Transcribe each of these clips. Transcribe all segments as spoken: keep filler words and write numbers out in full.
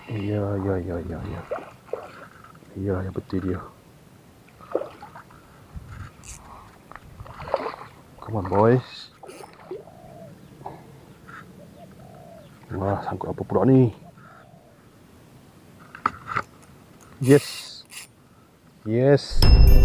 Ya, ya, ya, ya, ya. Ya, ya betul dia. Come on boys. Wah, sangkut apa pula ni? Yes. Yes.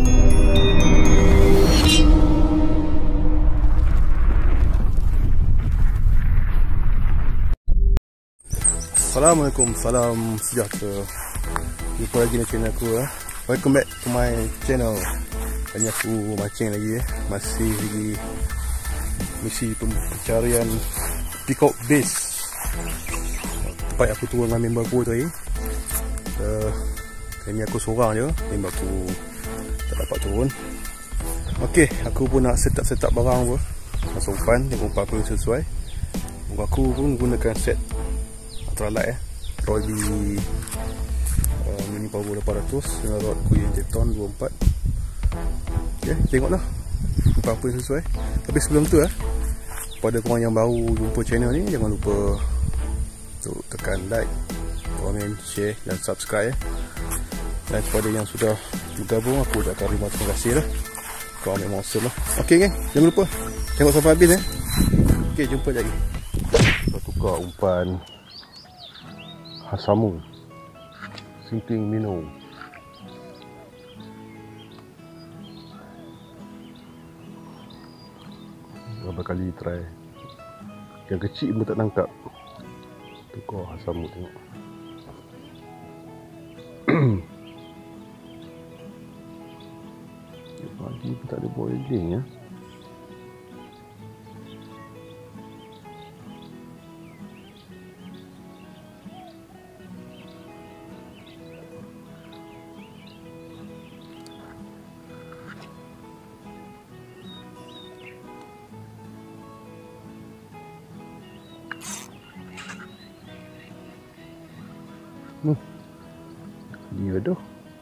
Assalamualaikum, salam sejahtera. Jumpa lagi di channel aku eh. Welcome back to my channel. Kali aku mancing lagi eh. Masih lagi misi pencarian peacock base. Tempat aku turun dengan member aku tadi. uh, Kali ni aku seorang je, member aku tak dapat turun. Ok, aku pun nak set up set up barang pun. Masa umpan, tengok umpan apa yang sesuai. Aku pun gunakan set ultralight eh, Royal uh, Mini Power lapan ratus dengan rod Kuyin Teton dua puluh empat. Ok, tengoklah apa-apa yang sesuai. Tapi sebelum tu eh, pada korang yang baru jumpa channel ni, jangan lupa untuk tekan like, komen, share dan subscribe eh. Dan kepada yang sudah bergabung, aku ucapkan terima kasih lah. Korang memang awesome lah. Ok kan, jangan lupa tengok sampai habis eh. Ok, jumpa lagi. Kita tukar umpan Hasamu Sinking Minnow. Berapa kali try, yang kecil pun tak tangkap. Tukar Hasamu tengok. Pagi pun tak ada boiling ya. Hmm. Dia dah.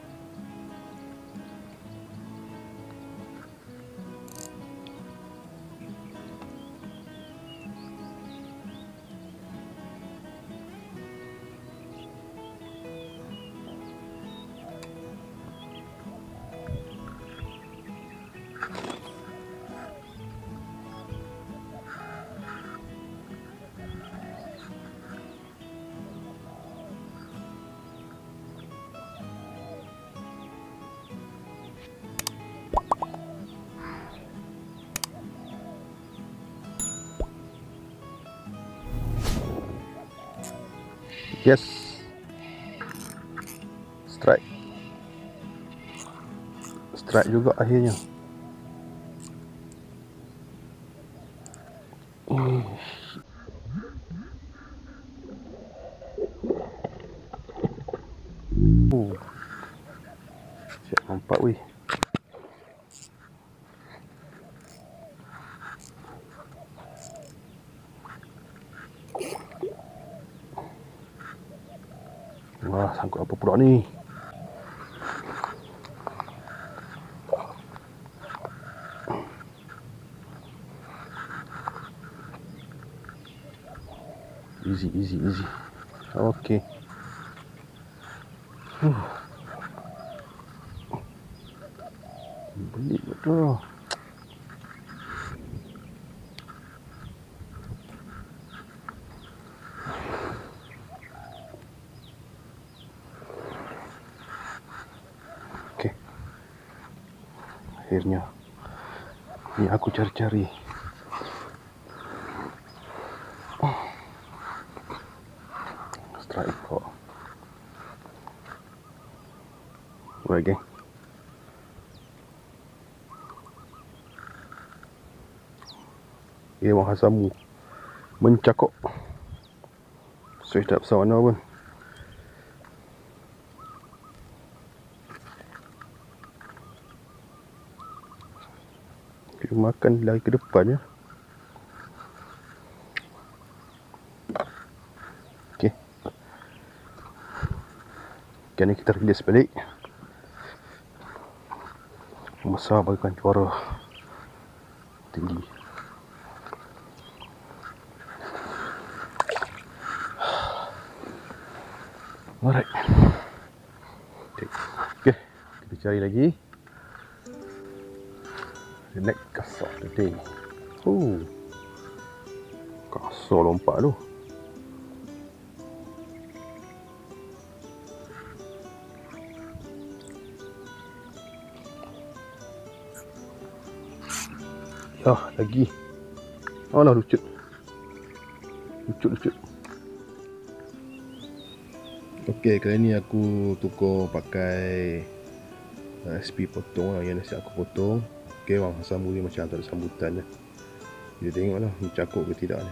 Yes. Strike. Strike juga akhirnya. Hmm. Oh. Siap nampak weh. Wah, sangkut apa pula ni? Easy, easy, easy. Okay. Huh. Belit betul. Okay. Akhirnya. Ni aku cari-cari. Strike kok. Alright geng. Dia mau Hasamu mencakok. Saya tak pesawat mana pun. Dia makan lari ke depan ya. Okey. Kini kita rilis balik. Besar bagaikan juara tinggi. Alright. Okay, kita cari lagi. The next kasar today. Oh, kasar lompat tu. Ah, lagi. Oh lah, lucut. Lucut-lucut. Okey, kali ni aku tukar pakai uh, S P potong lah, yang nasi aku potong. Okey bang, sambung ni macam tak ada sambutan je. Kita tengoklah mencakup ke tidak ni.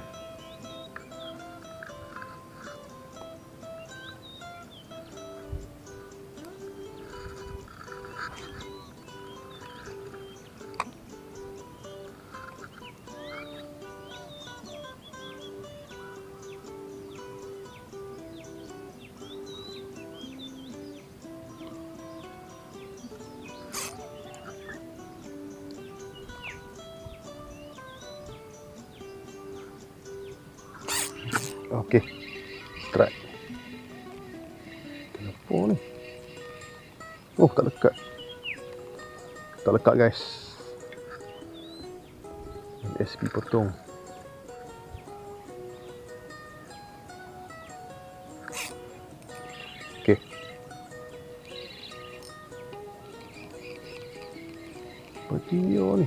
Okey, strike. Kenapa ni? Oh, tak lekat. Tak lekat guys. S P potong. Okey. Apa dia ni?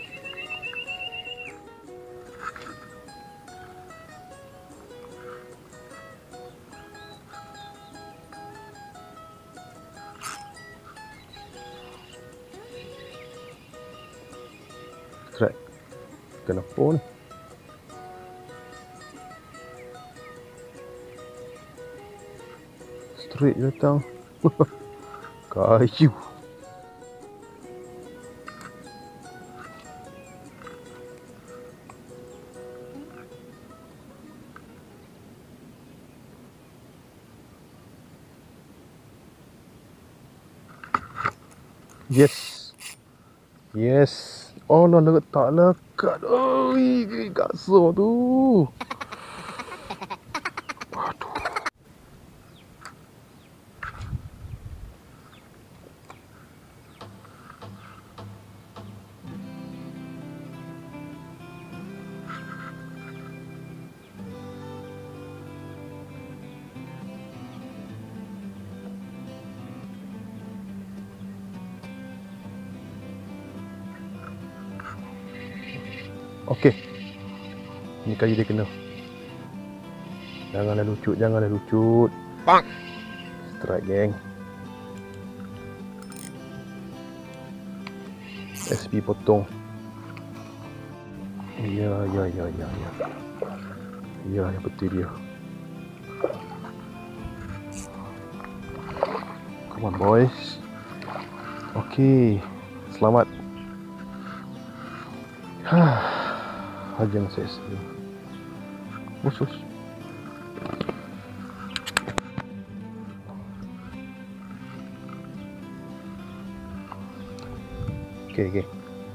Strike. Kenapa ni? Straight datang. Kayu. Yes. Yes. Oh lah, tak lekat. Oi, kasar tu. Aduh. Okey. Ni kali dia kena. Janganlah lucut, janganlah lucut. Bang. Strike geng. S P potong. Ya, ya, ya, ya, ya. Ya, yang betul dia. Come on boys. Okey. Selamat. Hah. Hajang ses. Bos, bos. Okey, okey.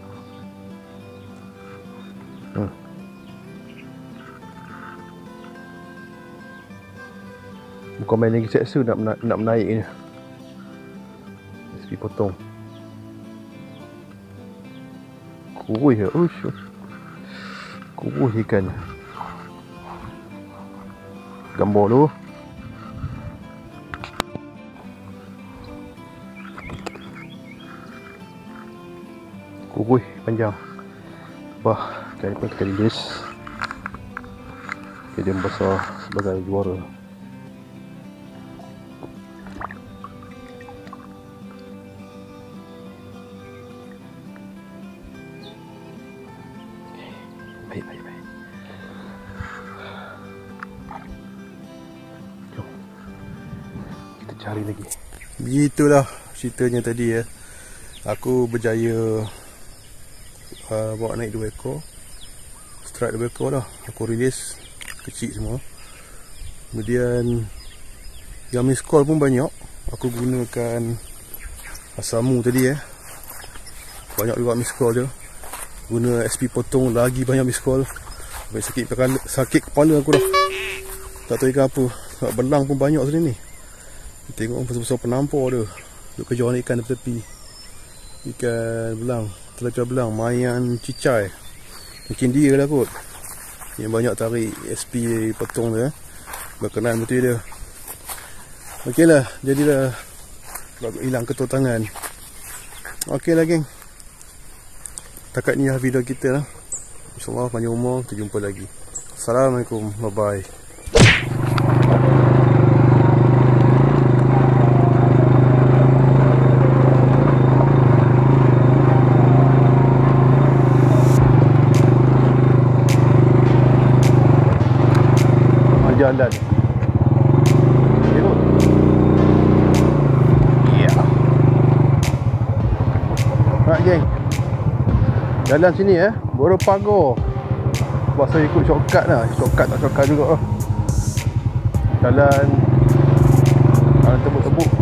Hmm. Bukan main lagi seksa nak nak, nak menaiknya. S P potong. Kuih ya, ush. Kuih ikan. Gambar tu. Kuih panjang. Bah, kali pun kita rilis. Dia besar sebagai juara. Baik, baik, baik. Jom. Kita cari lagi. Begitulah ceritanya tadi ya. Aku berjaya uh, bawa naik dua ekor. Strike dua ekor dah. Aku release kecil semua. Kemudian yang miss call pun banyak. Aku gunakan Asamu tadi ya. Banyak juga miss call je. Guna S P potong lagi banyak miss call. Sampai sakit kepala, sakit kepala aku dah. Tak tahu ikan apa. Sebab belang pun banyak sini ni. Tengok besar-besar penampar tu. Duk kejar ikan di tepi. Ikan belang, telacah belang, mayan cicai. Mungkin dia lah kot yang banyak tarik S P potong tu eh. Berkenan betul dia. Okey lah, jadilah hilang ketua tangan. Okey lah geng, takat ni lah video kita lah. InsyaAllah panjang umur, kita jumpa lagi. Assalamualaikum, bye bye. Jalan tengok. Ya yeah. Right geng, jalan sini eh, Boro Pagar. Pasal ikut shortcut lah. Shortcut tak shortcut juga lah. Jalan Jalan tebuk-tebuk.